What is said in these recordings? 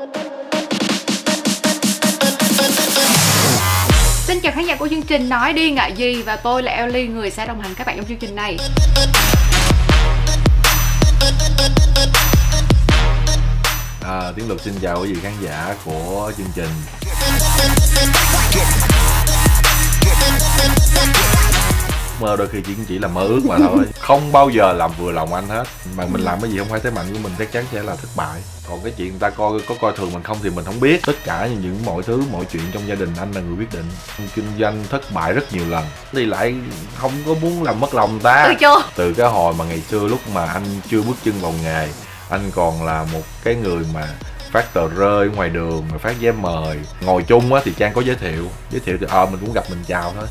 Xin chào khán giả của chương trình Nói Đi Ngại Gì, và tôi là Ellie, người sẽ đồng hành các bạn trong chương trình này. Tiến Luật xin chào quý vị khán giả của chương trình. Mơ đôi khi chỉ là mơ ước mà thôi, không bao giờ làm vừa lòng anh hết. Mà mình làm cái gì không phải thế mạnh của mình chắc chắn sẽ là thất bại. Còn cái chuyện người ta có coi thường mình không thì mình không biết. Tất cả những mọi thứ, mọi chuyện trong gia đình anh là người quyết định. Kinh doanh thất bại rất nhiều lần, thì lại không có muốn làm mất lòng ta. Từ cái hồi mà ngày xưa lúc mà anh chưa bước chân vào nghề, anh còn là một cái người mà phát tờ rơi ngoài đường, mà phát giấy mời. Ngồi chung á thì Trang có giới thiệu thì mình cũng gặp mình chào thôi.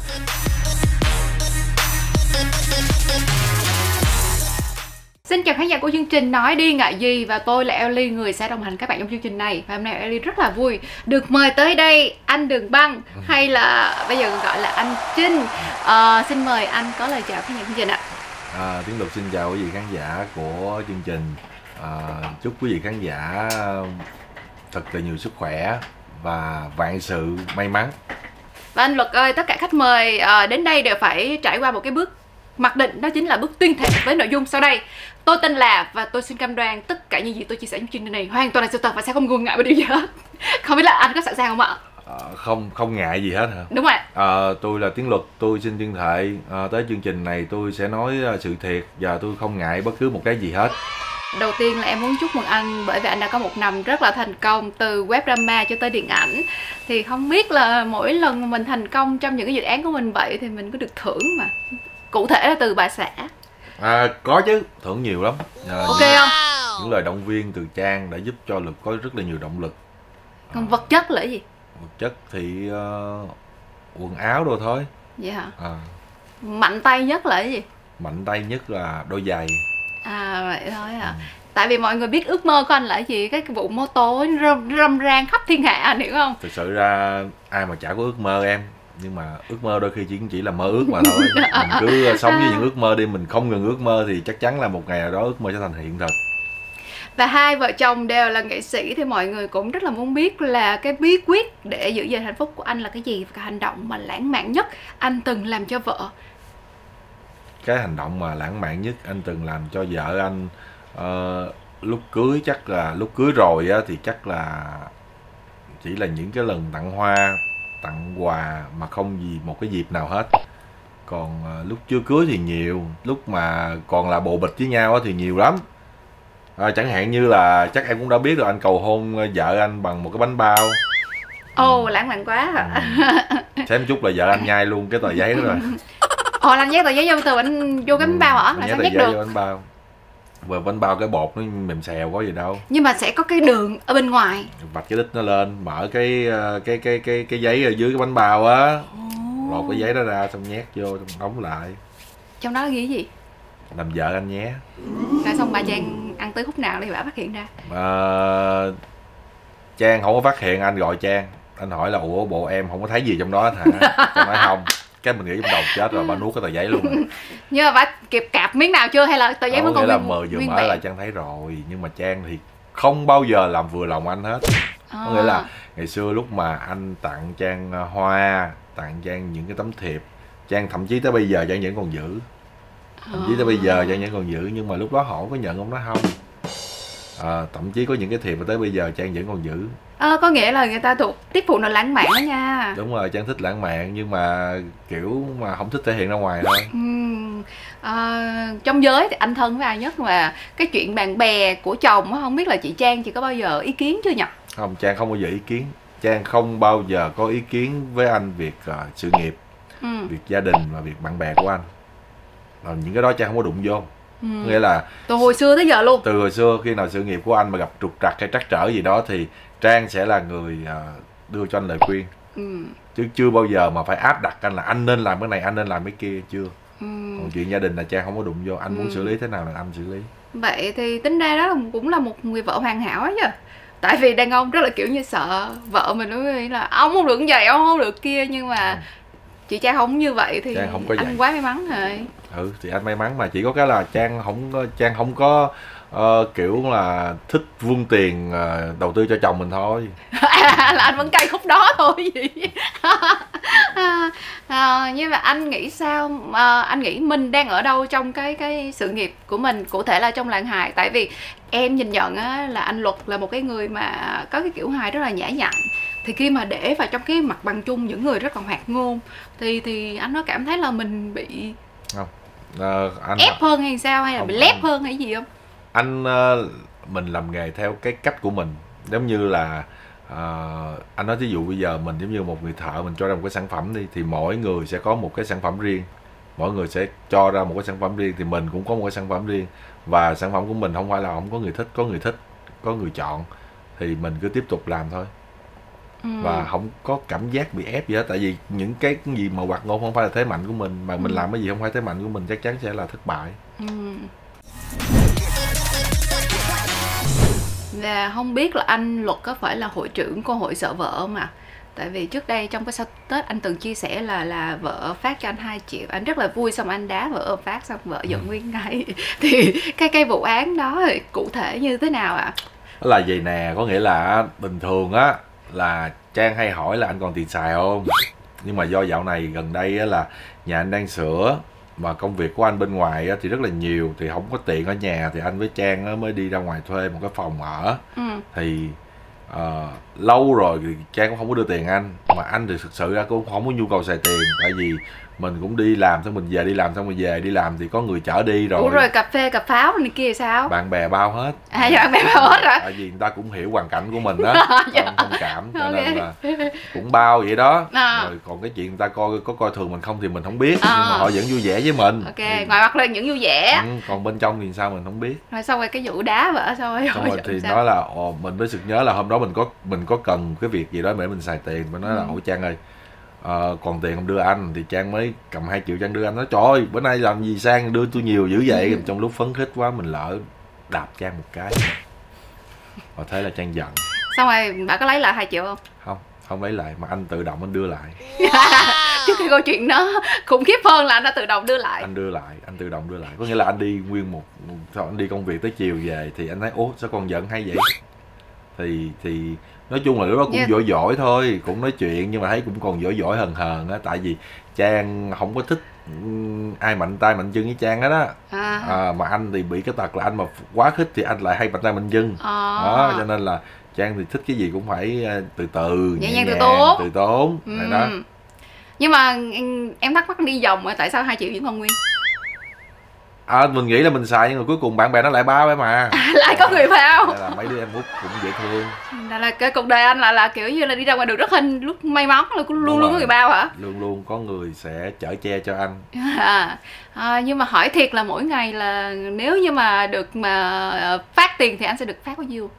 Xin chào khán giả của chương trình Nói Đi Ngại Gì, và tôi là Ellie, người sẽ đồng hành các bạn trong chương trình này. Và hôm nay Ellie rất là vui được mời tới đây anh Đường Băng, hay là bây giờ gọi là anh Trinh. Xin mời anh có lời chào khán giả chương trình ạ. Tiến Luật xin chào quý vị khán giả của chương trình. Chúc quý vị khán giả thật là nhiều sức khỏe và vạn sự may mắn. Và anh Luật ơi, tất cả khách mời đến đây đều phải trải qua một cái bước mặc định, đó chính là bước tuyên thệ với nội dung sau đây. Tôi tên là, và tôi xin cam đoan tất cả những gì tôi chia sẻ trong chương trình này hoàn toàn là sự thật và sẽ không ngần ngại với điều gì hết. Không biết là anh có sẵn sàng không ạ? Không ngại gì hết hả? Đúng rồi. Tôi là Tiến Luật, tôi xin tuyên thệ tới chương trình này tôi sẽ nói sự thiệt và tôi không ngại bất cứ một cái gì hết. Đầu tiên là em muốn chúc mừng anh, bởi vì anh đã có một năm rất là thành công từ web drama cho tới điện ảnh. Thì không biết là mỗi lần mà mình thành công trong những cái dự án của mình vậy thì mình có được thưởng mà. Cụ thể là từ bà xã. Có chứ, thưởng nhiều lắm. Ok không? Những lời động viên từ Trang đã giúp cho Lực có rất là nhiều động lực. Còn vật chất là cái gì? Vật chất thì quần áo đồ thôi. Vậy hả? Mạnh tay nhất là cái gì? Mạnh tay nhất là đôi giày. Vậy thôi hả? Tại vì mọi người biết ước mơ của anh là cái gì? Cái vụ mô tô râm ran khắp thiên hạ, anh hiểu không? Thực sự ra ai mà chả có ước mơ em. Nhưng mà ước mơ đôi khi chỉ là mơ ước mà thôi. Mình cứ sống với những ước mơ đi, mình không ngừng ước mơ thì chắc chắn là một ngày nào đó ước mơ sẽ thành hiện thực. Và hai vợ chồng đều là nghệ sĩ thì mọi người cũng rất là muốn biết là cái bí quyết để giữ gìn hạnh phúc của anh là cái gì, và cái hành động mà lãng mạn nhất anh từng làm cho vợ. Cái hành động mà lãng mạn nhất anh từng làm cho vợ anh lúc cưới, chắc là lúc cưới rồi á, thì chắc là chỉ là những cái lần tặng hoa, tặng quà mà không gì một cái dịp nào hết. Còn lúc chưa cưới thì nhiều, lúc mà còn là bồ bịch với nhau á thì nhiều lắm. Chẳng hạn như là chắc em cũng đã biết rồi, anh cầu hôn vợ anh bằng một cái bánh bao. Lãng mạn quá hả? Xém chút là vợ anh nhai luôn cái tờ giấy đó rồi. Làm nhét tờ giấy vô từ anh vô cái bánh bao hả? Là sao nhét được? Bánh bao. Và bánh bao cái bột nó mềm xèo có gì đâu. Nhưng mà sẽ có cái đường ở bên ngoài. Vạch cái đít nó lên, mở cái giấy ở dưới cái bánh bao á. Lột cái giấy đó ra xong nhét vô, xong đóng lại. Trong đó ghi gì? Làm vợ anh nhé. Rồi xong bà Trang ăn tới khúc nào thì bà phát hiện ra? Trang không có phát hiện, anh gọi Trang. Anh hỏi là ủa bộ em không có thấy gì trong đó hả? Trang nói không. Cái mình nghĩ trong đầu chết rồi, bà nuốt cái tờ giấy luôn. Nhưng mà bà kịp cạp miếng nào chưa hay là tờ giấy vẫn còn là mờ vừa mở là Trang thấy rồi. Nhưng mà Trang thì không bao giờ làm vừa lòng anh hết. Có nghĩa là ngày xưa lúc mà anh tặng Trang hoa, tặng Trang những cái tấm thiệp, Trang thậm chí tới bây giờ Trang vẫn còn giữ. Thậm chí tới bây giờ Trang vẫn còn giữ, nhưng mà lúc đó họ có nhận không đó không. Thậm chí có những cái thiệp mà tới bây giờ Trang vẫn còn giữ. Có nghĩa là người ta thuộc tiếp phụ nữ lãng mạn đó nha. Đúng rồi, Trang thích lãng mạn nhưng mà kiểu mà không thích thể hiện ra ngoài thôi. Trong giới thì anh thân với ai nhất, mà cái chuyện bạn bè của chồng á, không biết là chị Trang có bao giờ ý kiến chưa nhỉ? Không, Trang không bao giờ ý kiến. Trang không bao giờ có ý kiến với anh việc sự nghiệp, việc gia đình và việc bạn bè của anh. Những cái đó Trang không có đụng vô. Nghĩa là từ hồi xưa tới giờ luôn. Từ hồi xưa khi nào sự nghiệp của anh mà gặp trục trặc hay trắc trở gì đó thì Trang sẽ là người đưa cho anh lời khuyên. Chứ chưa bao giờ mà phải áp đặt anh là anh nên làm cái này, anh nên làm cái kia, chưa. Còn chuyện gia đình là Trang không có đụng vô. Anh muốn xử lý thế nào là anh xử lý. Vậy thì tính ra đó cũng là một người vợ hoàn hảo ấy chứ. Tại vì đàn ông rất là kiểu như sợ vợ mình nói là ông không được như vậy, ông không được kia. Nhưng mà chị Trang không như vậy thì Trang không có anh vậy. Quá may mắn rồi. Thì anh may mắn, mà chỉ có cái là Trang không có kiểu là thích vung tiền đầu tư cho chồng mình thôi. Là anh vẫn cay khúc đó thôi gì. Nhưng mà anh nghĩ sao, anh nghĩ mình đang ở đâu trong cái sự nghiệp của mình, cụ thể là trong làng hài? Tại vì em nhìn nhận á, là anh Luật là một cái người mà có cái kiểu hài rất là nhã nhặn, thì khi mà để vào trong cái mặt bằng chung những người rất là hoạt ngôn thì anh có cảm thấy là mình bị Không, anh ép hơn hay sao, hay là không, bị lép hơn hay gì không? anh mình làm nghề theo cái cách của mình, giống như là anh nói ví dụ bây giờ mình giống như một người thợ, mình cho ra một cái sản phẩm đi, thì mỗi người sẽ có một cái sản phẩm riêng, mỗi người sẽ cho ra một cái sản phẩm riêng, thì mình cũng có một cái sản phẩm riêng, và sản phẩm của mình không phải là không có người thích, có người chọn, thì mình cứ tiếp tục làm thôi. Và không có cảm giác bị ép gì hết, tại vì những cái gì mà hoạt ngôn không phải là thế mạnh của mình, mà mình làm cái gì không phải thế mạnh của mình chắc chắn sẽ là thất bại. Và không biết là anh Luật có phải là hội trưởng của hội Sợ Vợ mà, tại vì trước đây trong cái sau Tết anh từng chia sẻ là vợ phát cho anh 2 triệu, anh rất là vui, xong anh đá vợ phát, xong vợ giận nguyên ngày. Thì cái vụ án đó thì cụ thể như thế nào ạ? Đó là vậy nè, có nghĩa là bình thường á là Trang hay hỏi là anh còn tiền xài không, nhưng mà do dạo này gần đây á là nhà anh đang sửa, mà công việc của anh bên ngoài á thì rất là nhiều, thì không có tiện ở nhà, thì anh với Trang á mới đi ra ngoài thuê một cái phòng ở. Thì lâu rồi thì Trang cũng không có đưa tiền anh, mà anh thì thực sự ra cũng không có nhu cầu xài tiền, tại vì mình cũng đi làm xong mình về, đi làm xong mình về, đi làm thì có người chở đi rồi. Ủa rồi cà phê cà pháo này kia sao? Bạn bè bao hết. Bạn bè bao hết hả? Tại vì người ta cũng hiểu hoàn cảnh của mình đó, thông cảm, cho nên là cũng bao vậy đó. Rồi còn cái chuyện người ta coi thường mình không thì mình không biết, nhưng mà họ vẫn vui vẻ với mình. Ok, ngoài mặt lên vẫn vui vẻ. Còn bên trong thì sao mình không biết. Rồi xong rồi cái vụ đá vợ xong rồi thì nói là mình mới sực nhớ là hôm đó mình có cần cái việc gì đó để mình xài tiền, mình nói là ủa Trang ơi, còn tiền không đưa anh, thì Trang mới cầm 2 triệu Trang đưa anh, nói trời ơi bữa nay làm gì sang đưa tôi nhiều dữ vậy. Trong lúc phấn khích quá mình lỡ đạp Trang một cái, và thế là Trang giận. Xong rồi bà có lấy lại 2 triệu không? Không lấy lại, mà anh tự động anh đưa lại. Chứ cái câu chuyện đó khủng khiếp hơn là anh đã tự động đưa lại. Anh tự động đưa lại, có nghĩa là anh đi nguyên anh đi công việc tới chiều về thì anh thấy ố sao còn giận hay vậy, thì nói chung là lúc đó cũng giỏi thôi, cũng nói chuyện, nhưng mà thấy cũng còn giỏi hờn á, tại vì Trang không có thích ai mạnh tay mạnh chân với Trang hết á. Mà anh thì bị cái tật là anh mà quá khích thì anh lại hay mạnh tay mạnh chân. Đó, cho nên là Trang thì thích cái gì cũng phải từ từ, nhẹ nhàng từ tốn. Đó. Nhưng mà em thắc mắc đi vòng tại sao 2 triệu vẫn còn nguyên? Mình nghĩ là mình xài, nhưng mà cuối cùng bạn bè nó lại bao ấy mà. Lại có người bao. Là mấy đứa em út cũng dễ thương. Là cái cuộc đời anh là kiểu như là đi ra ngoài đường rất hình, lúc may mắn là luôn có người bao hả? Luôn có người sẽ chở che cho anh. Nhưng mà hỏi thiệt là mỗi ngày là nếu như mà được mà phát tiền thì anh sẽ được phát bao nhiêu?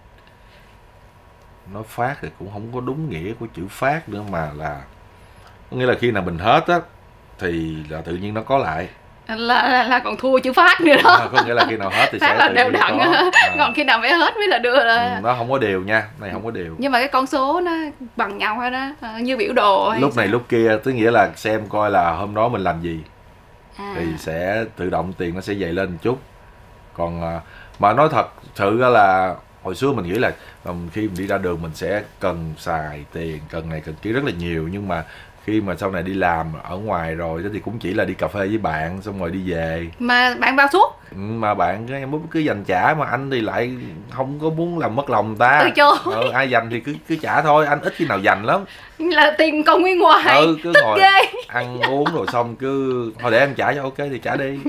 Nói phát thì cũng không có đúng nghĩa của chữ phát nữa, mà là có nghĩa là khi nào mình hết á thì là tự nhiên nó có lại, là còn thua chữ phát nữa đó. Có nghĩa là khi nào hết thì phát sẽ là đều đặn, còn khi nào phải hết mới là đưa ra. Nó không có đều nha, này không có đều, nhưng mà cái con số nó bằng nhau hết đó, như biểu đồ hay lúc sao? này lúc kia, tức nghĩa là xem coi là hôm đó mình làm gì thì sẽ tự động tiền nó sẽ dày lên một chút. Còn mà nói thật sự ra là hồi xưa mình nghĩ là khi mình đi ra đường mình sẽ cần xài tiền, cần này cần kia rất là nhiều, nhưng mà khi mà sau này đi làm ở ngoài rồi thì cũng chỉ là đi cà phê với bạn xong rồi đi về. Mà bạn bao suốt? Mà bạn em cứ dành trả, mà anh thì lại không có muốn làm mất lòng người ta. Từ chối. Ai dành thì cứ trả thôi, anh ít khi nào dành lắm. Là tiền còn nguyên ngoài. Cứ tức ngồi ghê. ăn uống rồi xong cứ thôi để em trả cho, ok thì trả đi.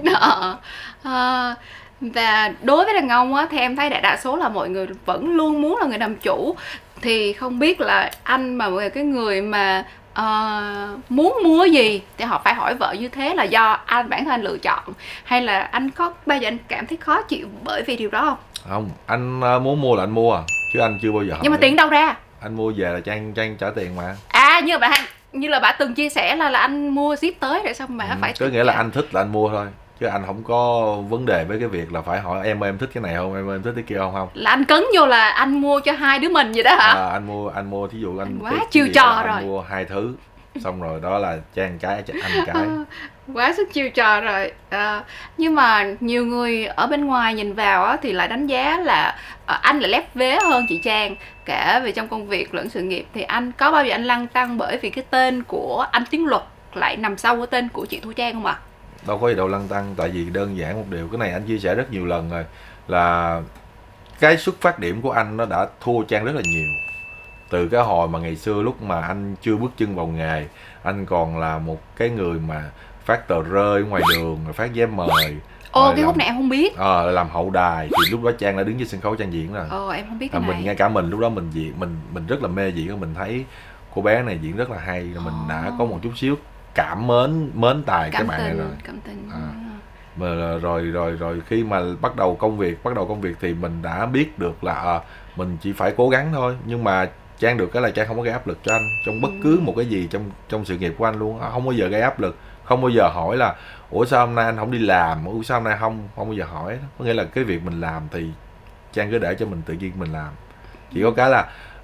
Và đối với đàn ông á thì em thấy đại đa số là mọi người vẫn luôn muốn là người làm chủ. Thì không biết là anh mà cái người mà muốn mua gì thì họ phải hỏi vợ như thế là do bản thân anh lựa chọn, hay là anh có bao giờ anh cảm thấy khó chịu bởi vì điều đó không? Không, anh muốn mua là anh mua chứ anh chưa bao giờ hỏi. Nhưng mà tiền đâu ra? Anh mua về là Trang trả tiền mà. Như là bà từng chia sẻ là anh mua ship tới rồi xong mà phải. Có nghĩa là anh thích là anh mua thôi, chứ anh không có vấn đề với cái việc là phải hỏi em thích cái này không, em thích cái kia không. Là anh cấn vô là anh mua cho 2 đứa mình vậy đó hả? Anh mua thí dụ anh quá chiêu trò rồi. Anh mua 2 thứ. xong rồi đó là Trang cái anh cái. Quá sức chiêu trò rồi. Nhưng mà nhiều người ở bên ngoài nhìn vào á, thì lại đánh giá là anh lại lép vế hơn chị Trang, cả về trong công việc lẫn sự nghiệp. Thì anh có bao giờ anh lăn tăn bởi vì cái tên của anh Tiến Luật lại nằm sau cái tên của chị Thu Trang không ạ? Đâu có gì đâu lăn tăn, tại vì đơn giản một điều, cái này anh chia sẻ rất nhiều lần rồi, là cái xuất phát điểm của anh nó đã thua Trang rất là nhiều. Từ cái hồi mà ngày xưa lúc mà anh chưa bước chân vào nghề, anh còn là một cái người mà phát tờ rơi ngoài đường, rồi phát giấy mời. Cái khúc này em không biết. Làm hậu đài, thì lúc đó Trang đã đứng trên sân khấu Trang diễn rồi. Em không biết cái này. Ngay cả mình lúc đó mình diễn, mình rất là mê diễn, mình thấy cô bé này diễn rất là hay, rồi mình đã có một chút xíu cảm mến tài cái bạn này rồi. Cảm tình. Mà rồi khi mà bắt đầu công việc thì mình đã biết được là mình chỉ phải cố gắng thôi. Nhưng mà Trang được cái là Trang không có gây áp lực cho anh trong bất cứ một cái gì trong sự nghiệp của anh luôn, không bao giờ gây áp lực, không bao giờ hỏi là ủa sao hôm nay anh không đi làm, ủa sao hôm nay không bao giờ hỏi. Có nghĩa là cái việc mình làm thì Trang cứ để cho mình tự nhiên mình làm. Chỉ có cái là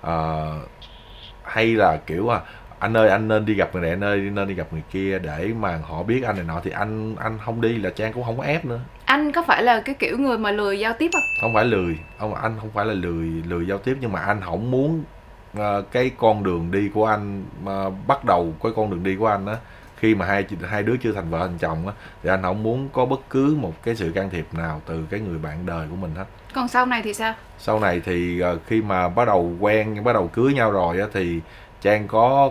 hay là kiểu anh ơi anh nên đi gặp người này, anh ơi nên đi gặp người kia để mà họ biết anh này nọ, thì anh không đi là Trang cũng không có ép nữa. Anh có phải là cái kiểu người mà lười giao tiếp không? Không phải lười, anh không phải là lười giao tiếp, nhưng mà anh không muốn cái con đường đi của anh bắt đầu cái con đường đi của anh á, khi mà hai đứa chưa thành vợ thành chồng á, thì anh không muốn có bất cứ một cái sự can thiệp nào từ cái người bạn đời của mình hết. Còn sau này thì sao? Sau này thì khi mà bắt đầu quen, bắt đầu cưới nhau rồi á, thì Trang có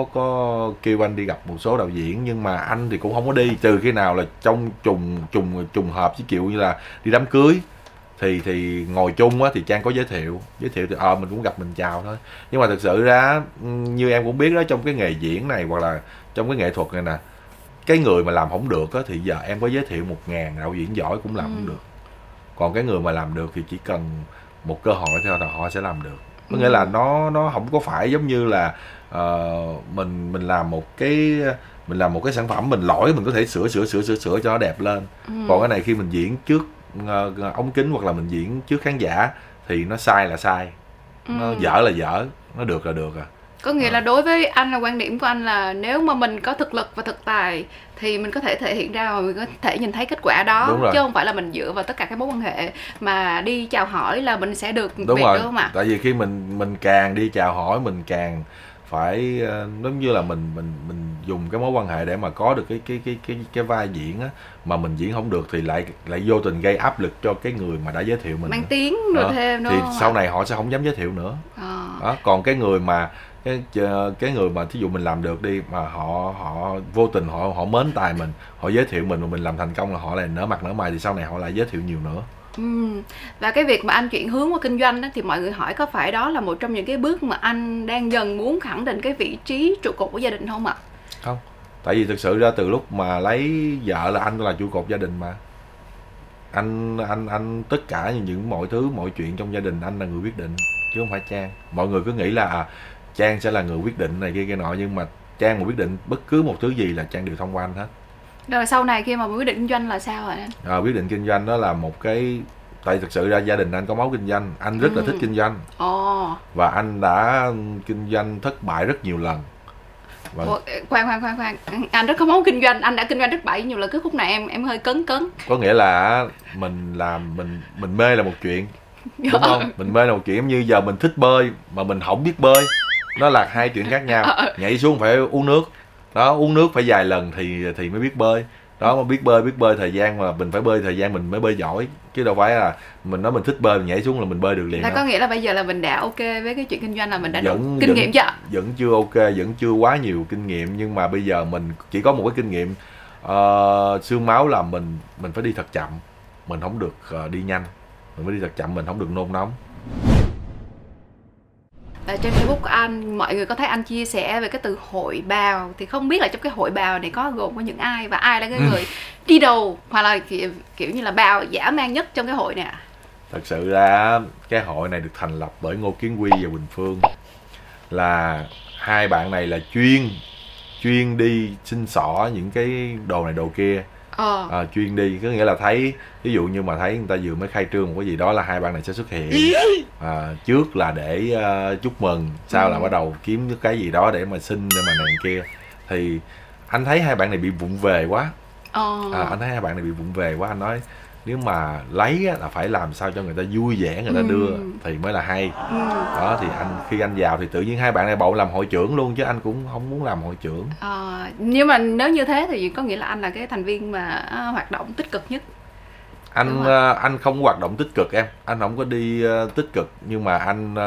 kêu anh đi gặp một số đạo diễn, nhưng mà anh thì cũng không có đi, trừ khi nào là trong trùng hợp, chứ kiểu như là đi đám cưới thì ngồi chung á, thì Trang có giới thiệu thì mình cũng gặp mình chào thôi. Nhưng mà thực sự ra như em cũng biết đó, trong cái nghề diễn này hoặc là trong cái nghệ thuật này nè, cái người mà làm không được á, thì giờ em có giới thiệu 1000 đạo diễn giỏi cũng làm không được. Còn cái người mà làm được thì chỉ cần một cơ hội thôi là họ sẽ làm được. Có nghĩa là nó không có phải giống như là mình làm một cái sản phẩm, mình lỗi mình có thể sửa cho nó đẹp lên. Còn cái này khi mình diễn trước ống kính hoặc là mình diễn trước khán giả thì nó sai là sai, nó dở là dở, nó được là được. Có nghĩa là đối với anh, là quan điểm của anh là nếu mà mình có thực lực và thực tài thì mình có thể thể hiện ra và mình có thể nhìn thấy kết quả đó, chứ không phải là mình dựa vào tất cả các mối quan hệ mà đi chào hỏi là mình sẽ được việc, đúng không ạ? Tại vì khi mình càng đi chào hỏi, mình càng phải giống như là mình dùng cái mối quan hệ để mà có được cái vai diễn á, mà mình diễn không được thì lại vô tình gây áp lực cho cái người mà đã giới thiệu mình, mang tiếng rồi thêm, đúng thì không? sau này họ sẽ không dám giới thiệu nữa. Đó, còn cái người mà cái người mà thí dụ mình làm được đi, mà họ vô tình họ mến tài mình, họ giới thiệu mình mà mình làm thành công là họ lại nở mặt nở mày, thì sau này họ lại giới thiệu nhiều nữa. Và cái việc mà anh chuyển hướng qua kinh doanh đó, thì mọi người hỏi có phải đó là một trong những cái bước mà anh đang dần muốn khẳng định cái vị trí trụ cột của gia đình không ạ? Không, tại vì thực sự ra từ lúc mà lấy vợ là anh là trụ cột gia đình mà. Anh tất cả những mọi thứ, mọi chuyện trong gia đình anh là người quyết định, chứ không phải Trang. Mọi người cứ nghĩ là Trang sẽ là người quyết định này kia nọ, nhưng mà Trang mà quyết định bất cứ một thứ gì là Trang đều thông qua anh hết. Rồi sau này khi mà quyết định kinh doanh là sao hả anh? Quyết định kinh doanh đó là một cái, tại thực sự ra gia đình anh có máu kinh doanh, anh rất là thích kinh doanh. Và anh đã kinh doanh thất bại rất nhiều lần. Khoan, anh rất có máu kinh doanh, anh đã kinh doanh thất bại nhiều lần. Cái khúc này em hơi cấn. Có nghĩa là mình mê là một chuyện, đúng không? Mình mê là một chuyện, giống như giờ mình thích bơi mà mình không biết bơi, nó là hai chuyện khác nhau. Nhảy xuống phải uống nước đó, uống nước phải vài lần thì mới biết bơi đó. Mà biết bơi thời gian, mà mình phải bơi thời gian mình mới bơi giỏi, chứ đâu phải là mình nói mình thích bơi mình nhảy xuống là mình bơi được liền. Có nghĩa là bây giờ là mình đã ok với cái chuyện kinh doanh, là mình đã đủ kinh nghiệm chưa? Vẫn chưa ok, vẫn chưa quá nhiều kinh nghiệm, nhưng mà bây giờ mình chỉ có một cái kinh nghiệm xương máu là mình phải đi thật chậm, mình không được đi nhanh, mình phải đi thật chậm, mình không được nôn nóng. Trên Facebook của anh, mọi người có thấy anh chia sẻ về cái từ hội bào, thì không biết là trong cái hội bào này có gồm có những ai, và ai là cái người đi đầu hoặc là kiểu như là bào dã man nhất trong cái hội này ạ? Thật sự ra cái hội này được thành lập bởi Ngô Kiến Huy và Quỳnh Phương, là hai bạn này là chuyên đi xin xỏ những cái đồ này đồ kia. Chuyên đi, có nghĩa là thấy, ví dụ như mà thấy người ta vừa mới khai trương một cái gì đó là hai bạn này sẽ xuất hiện. Trước là để chúc mừng, sau là bắt đầu kiếm cái gì đó để mà xin, để mà này kia. Thì anh thấy hai bạn này bị vụng về quá. Anh thấy hai bạn này bị vụng về quá. Anh nói nếu mà lấy á, là phải làm sao cho người ta vui vẻ, người ta đưa thì mới là hay. Đó thì khi anh vào thì tự nhiên hai bạn này bầu làm hội trưởng luôn, chứ anh cũng không muốn làm hội trưởng. Nhưng mà nếu như thế thì có nghĩa là anh là cái thành viên mà hoạt động tích cực nhất. Anh không hoạt động tích cực em, anh không có đi tích cực, nhưng mà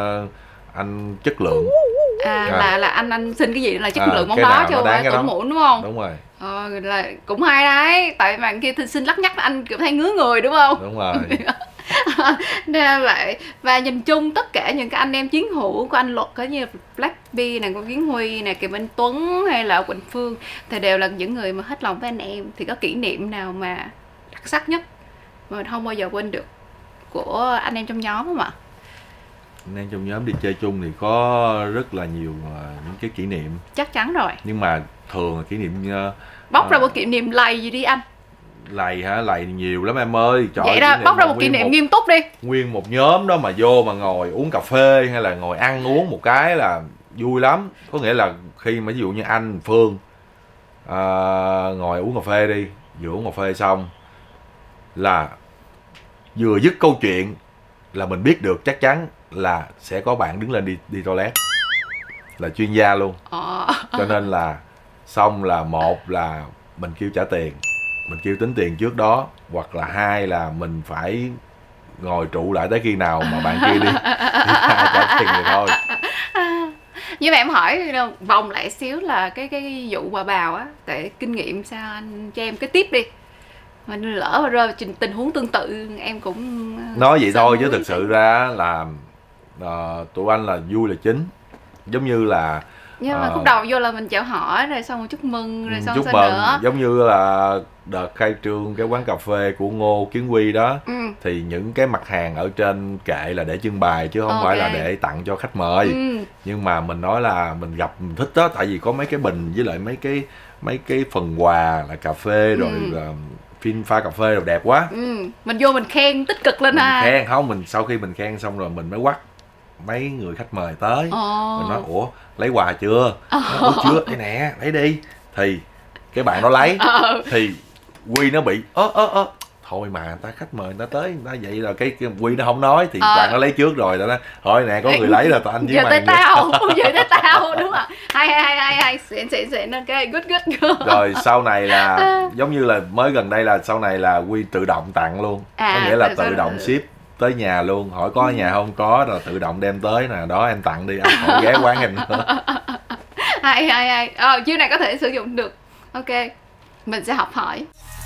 anh chất lượng. Là anh xin cái gì là chất lượng món đó chứ không phải tổn muộn, đúng không? Đúng rồi. Là cũng hay đấy, tại bạn kia xin lắc nhắc anh kiểu thấy ngứa người, đúng không? Đúng rồi. Nên vậy. Và nhìn chung tất cả những cái anh em chiến hữu của anh Luật, có như Blackpink này, của Kiến Huy này, Kiều Minh Tuấn hay là Quỳnh Phương, thì đều là những người mà hết lòng với anh em. Thì có kỷ niệm nào mà đặc sắc nhất mà mình không bao giờ quên được của anh em trong nhóm không ạ? Anh em trong nhóm đi chơi chung thì có rất là nhiều những cái kỷ niệm. Chắc chắn rồi. Nhưng mà thường là kỷ niệm bóc ra một kỷ niệm lầy gì đi anh. Lầy hả? Lầy nhiều lắm em ơi. Trời, vậy đó, bóc ra một kỷ niệm nghiêm túc đi. Nguyên một nhóm đó mà vô mà ngồi uống cà phê hay là ngồi ăn uống một cái là vui lắm. Có nghĩa là khi mà ví dụ như anh, Phương ngồi uống cà phê đi, vừa uống cà phê xong là vừa dứt câu chuyện là mình biết được chắc chắn là sẽ có bạn đứng lên đi toilet, là chuyên gia luôn. Cho nên là xong là một là mình kêu trả tiền, mình kêu tính tiền trước đó, hoặc là hai là mình phải ngồi trụ lại tới khi nào mà bạn kia đi trả tiền thì thôi. Nhưng mà em hỏi vòng lại xíu là cái vụ bà bào á, để kinh nghiệm sao anh cho em cái tip đi. Mình lỡ mà rơi tình huống tương tự em cũng nói vậy thôi, chứ thực sự ra là tụi anh là vui là chính. Giống như là nhưng mà khúc đầu vô là mình chào hỏi rồi xong rồi chúc mừng rồi xong chúc sao mừng nữa. Giống như là đợt khai trương cái quán cà phê của Ngô Kiến Huy đó, thì những cái mặt hàng ở trên kệ là để trưng bày chứ không phải là để tặng cho khách mời. Nhưng mà mình nói là mình gặp mình thích đó, tại vì có mấy cái bình với lại mấy cái phần quà là cà phê rồi phim pha cà phê rồi đẹp quá. Mình vô mình khen tích cực lên ha. Khen không, mình sau khi mình khen xong rồi mình mới quắt mấy người khách mời tới. Mình nói ủa lấy quà chưa? Ủa chưa, đây nè lấy đi. Thì cái bạn đó lấy thì Huy nó bị thôi mà người ta khách mời người ta tới người ta vậy là cái Huy nó không nói thì bạn nó lấy trước rồi, nó thôi nè có người lấy rồi tụi anh với giờ mày tới tao giờ tới tao, đúng không? Hay xịn ok, good. Rồi sau này là giống như là mới gần đây là sau này là Huy tự động tặng luôn. Có nghĩa là tự động ship tới nhà luôn, hỏi có ở nhà không, có rồi tự động đem tới nè, đó em tặng đi, anh khỏi ghé quán em nữa. Hay chiêu này có thể sử dụng được. Ok, mình sẽ học hỏi.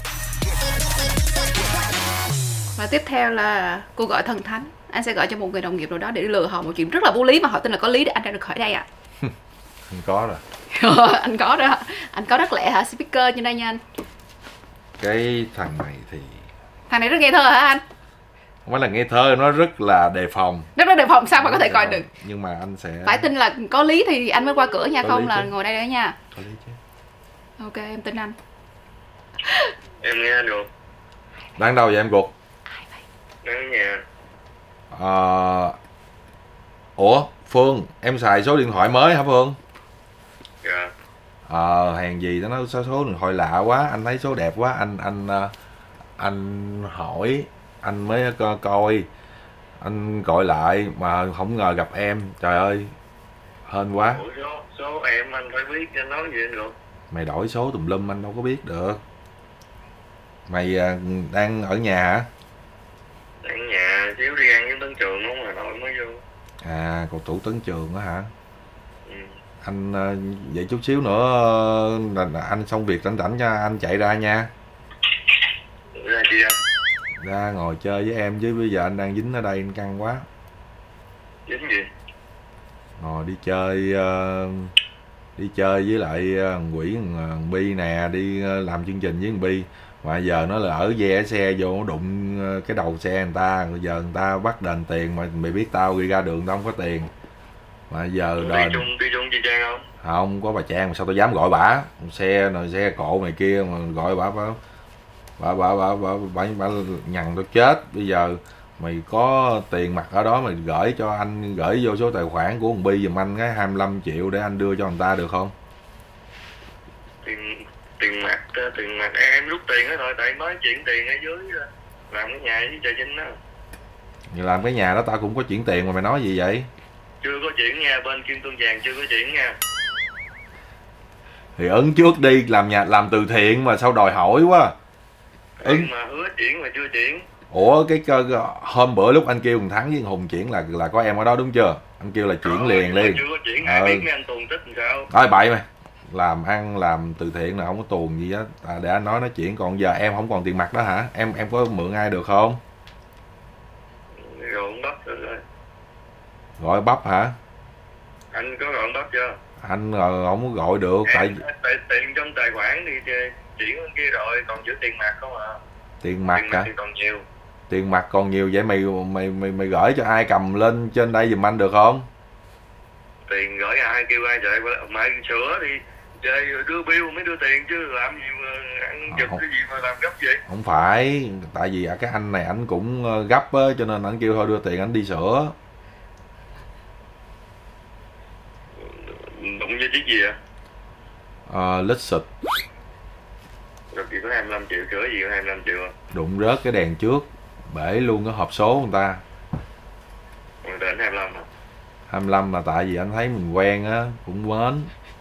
Và tiếp theo là cô gọi thần thánh. Anh sẽ gọi cho một người đồng nghiệp nào đó để lừa họ một chuyện rất là vô lý mà họ tin là có lý để anh ra được khỏi đây ạ. Anh có rồi. Anh có đó. Anh có đất lẻ hả? Speaker như đây nha anh. Cái thằng này thì thằng này rất ngây thơ hả anh? Không phải là ngây thơ, nó rất là đề phòng. Rất là đề phòng, sao mà có thể coi được. Nhưng mà anh sẽ phải tin là có lý thì anh mới qua cửa nha, không là ngồi đây đấy nha. Có lý chứ. Ok, em tin anh. Em nghe anh được. Đang đâu vậy em Cục? Đang ở nhà. Ủa Phương, em xài số điện thoại mới hả Phương? Dạ. Hèn gì nó nói số điện thoại lạ quá, anh thấy số đẹp quá, anh hỏi, anh mới coi, anh gọi lại mà không ngờ gặp em, trời ơi, hên quá. Ủa số em anh phải biết cho nói gì được. Mày đổi số tùm lum anh đâu có biết được. Mày đang ở nhà hả? Đang ở nhà, xíu đi ăn với Tấn Trường đúng rồi, rồi mới vô. Cầu thủ Tấn Trường đó hả? Anh vậy chút xíu nữa là anh xong việc rảnh rảnh cho anh chạy ra nha. Ra chi anh? Ra ngồi chơi với em chứ bây giờ anh đang dính ở đây anh căng quá. Dính gì? Ngồi đi chơi với lại Quỷ Bi nè, đi làm chương trình với Bi. Mà giờ nó là ở ve xe vô nó đụng cái đầu xe người ta, giờ người ta bắt đền tiền, mà mày biết tao đi ra đường tao không có tiền. Mà giờ đền đi chung chị Trang không? Không có bà Trang, mà sao tao dám gọi bả, xe này xe cộ này kia mà gọi bả nhằn tao chết. Bây giờ mày có tiền mặt ở đó mày gửi cho anh, gửi vô số tài khoản của Bi giùm anh cái 25 triệu để anh đưa cho người ta được không? Tiền mặt em rút tiền đó thôi, tại nói chuyện tiền ở dưới làm cái nhà với Trà Vinh đó. Làm cái nhà đó tao cũng có chuyển tiền mà mày nói gì vậy? Chưa có chuyển nha, bên Kim Cương Vàng chưa có chuyển nha. Thì ứng trước đi, làm nhà làm từ thiện mà sao đòi hỏi quá. Mà hứa chuyển mà chưa chuyển. Ủa cái hôm bữa lúc anh kêu thằng Thắng với Hùng chuyển là có em ở đó đúng chưa? Anh kêu là chuyển liền. Chưa có chuyển, ai biết mấy anh tuồn tích làm sao. Thôi bậy mày. Làm ăn làm từ thiện là không có tuồn gì á, để anh nói chuyện. Còn giờ em không còn tiền mặt đó hả? Em có mượn ai được không? Rồi ông Bắp rồi. Gọi bắp hả? Anh có gọi ông Bắp chưa? Anh không có gọi được. Tại tiền trong tài khoản thì chuyển bên kia rồi, còn giữ tiền mặt không à? Tiền mặt hả? Thì còn nhiều. Tiền mặt còn nhiều vậy mày gửi cho ai cầm lên trên đây giùm anh được không? Tiền gửi ai kêu ai vậy? Mày sửa thì chơi đưa bill mới đưa tiền chứ làm gì mà ăn giật cái gì mà làm gấp vậy? Không phải, tại vì cái anh này anh cũng gấp á, cho nên anh kêu thôi đưa tiền anh đi sửa. Đụng với chiếc gì vậy? Lít xịt. Rồi chỉ có 25 triệu, sửa gì có 25 triệu à? Đụng rớt cái đèn trước, bể luôn cái hộp số người ta. Rồi đến 25 à? 25 là tại vì anh thấy mình quen á, cũng mến.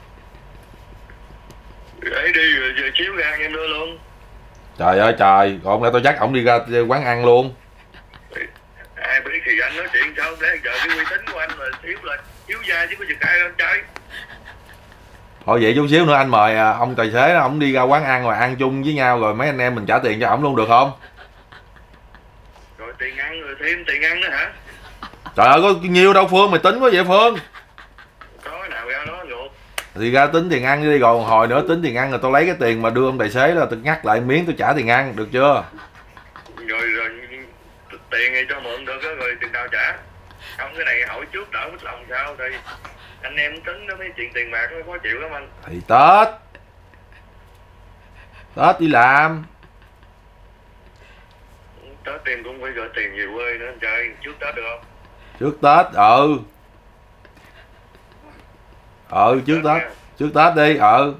Để đi rồi giờ xíu ra em đưa luôn. Trời ơi trời, còn hôm nay tôi dắt ổng đi ra quán ăn luôn. Ai biết thì anh nói chuyện sao để giờ cái uy tín của anh là xíu ra chứ có giật ai đâu chơi. Thôi vậy chút xíu nữa anh mời ông tài xế đó, ổng đi ra quán ăn rồi ăn chung với nhau rồi mấy anh em mình trả tiền cho ổng luôn được không? Rồi tiền ăn rồi thêm tiền ăn nữa hả? Trời ơi có nhiêu đâu Phương, mày tính quá vậy Phương. Có nào ra đó ngược. Thì ra tính tiền ăn đi, rồi hồi nữa tính tiền ăn rồi tôi lấy cái tiền mà đưa ông tài xế là tôi ngắt lại miếng tôi trả tiền ăn, được chưa? Rồi tiền thì cho mượn được đó, rồi tiền nào trả. Không cái này hỏi trước đỡ mất lòng sao thì anh em tính nó mấy chuyện tiền bạc nó khó chịu lắm anh. Thì Tết đi làm. Tết tiền cũng phải gửi tiền về quê nữa anh trai, trước Tết được không? Trước Tết trước Tết đi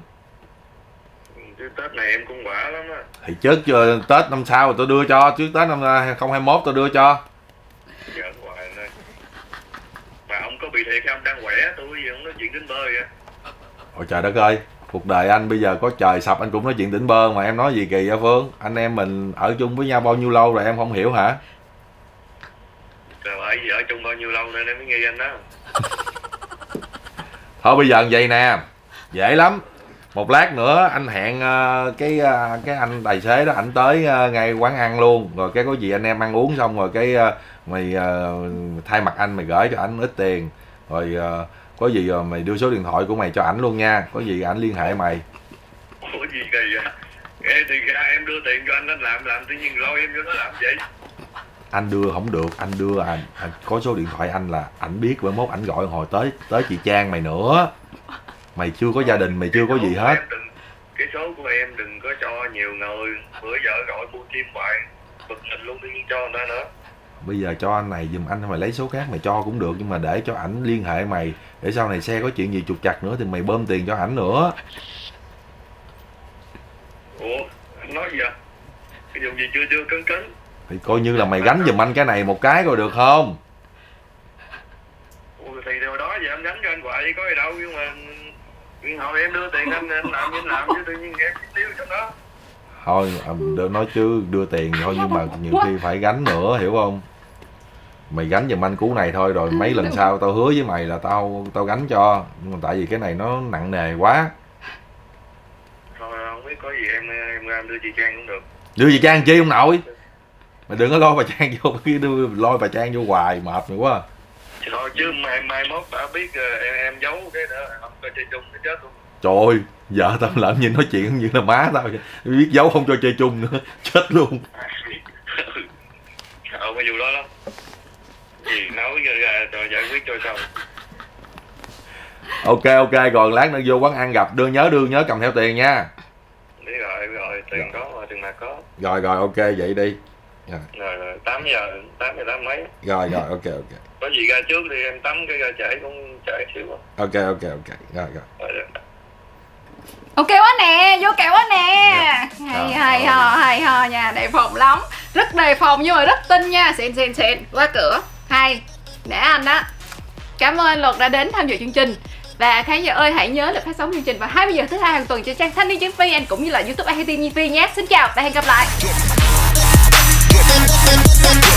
Trước Tết này em cũng quả lắm á. Thì trước Tết năm sau rồi tôi đưa cho, trước Tết năm 2021 tôi đưa cho. Giỡn hoài này. Mà ông có bị thiệt không? Đang khỏe, tôi bây giờ không nói chuyện đến bơi vậy. Ôi trời đất ơi, cuộc đời anh bây giờ có trời sập anh cũng nói chuyện tỉnh bơ mà em nói gì kỳ vậy Phương? Anh em mình ở chung với nhau bao nhiêu lâu rồi em không hiểu hả? Trời ơi, ở chung bao nhiêu lâu nên em mới nghi anh đó. Thôi bây giờ vậy nè, dễ lắm. Một lát nữa anh hẹn cái anh tài xế đó ảnh tới ngay quán ăn luôn, rồi cái có gì anh em ăn uống xong rồi cái mày thay mặt anh mày gửi cho ảnh ít tiền, rồi có gì rồi mày đưa số điện thoại của mày cho ảnh luôn nha, có gì ảnh liên hệ mày. Ủa gì kỳ vậy? Thì ra em đưa tiền cho anh làm tự nhiên lôi em vô nó làm vậy? Anh đưa không được, anh đưa anh có số điện thoại anh là ảnh biết, bữa mốt ảnh gọi hồi tới chị Trang mày nữa. Mày chưa có gia đình, mày chưa có gì hết. Cái số của em đừng có cho nhiều người, bữa giờ gọi mua chim hoài, bực mình luôn, tự nhiên cho người ta nữa. Bây giờ cho anh này giùm anh, mày lấy số khác mày cho cũng được, nhưng mà để cho ảnh liên hệ mày, để sau này xe có chuyện gì trục trặc nữa thì mày bơm tiền cho ảnh nữa. Ủa, anh nói gì vậy? Cái vụ gì chưa cấn. Thì coi như là mày gánh giùm anh cái này một cái rồi được không? Ủa, thì điều đó giờ em gánh cho anh hoài có gì đâu, nhưng mà hồi em đưa tiền anh làm như làm chứ tự nhiên em tiêu trong đó. Thôi nói chứ đưa tiền thôi, nhưng mà nhiều khi phải gánh nữa, hiểu không? Mày gánh giùm anh cú này thôi, rồi mấy lần sau tao hứa với mày là tao gánh cho, nhưng mà tại vì cái này nó nặng nề quá. Thôi không biết, có gì em ra em đưa chị Trang cũng được. Đưa chị Trang chi ông nội? Mày đừng có lôi bà Trang vô, lôi bà Trang vô hoài mệt mày quá. Thôi chứ mai mốt tao biết em giấu cái đó không có chơi chung nó chết luôn. Trời ơi, vợ tao làm gì nói chuyện như là má tao vậy. Biết giấu không cho chơi chung nữa, chết luôn. Sợ cái vụ đó lắm. Gì nói ra rồi giải quyết cho xong. Ok, còn lát nữa vô quán ăn gặp, nhớ cầm theo tiền nha. Biết rồi, tiền có mà tiền mặt có. Rồi ok vậy đi. Rồi 8 giờ 8 mấy. Rồi ok. Có gì ra trước đi, em tắm cái ra trễ cũng trễ xíu. Ok. Rồi. Ok quá nè, vô kẹo quá nè. Yeah. Hay ho nha, đề phòng lắm. Rất đề phòng nhưng mà rất tinh nha. Xịn qua cửa. Hay. Để anh đó. Cảm ơn Luật đã đến tham dự chương trình. Và khán giả ơi, hãy nhớ là phát sóng chương trình vào 20 giờ thứ hai hàng tuần trên trang Thanh Niên.vn cũng như là YouTube IHT nhé. Xin chào và hẹn gặp lại.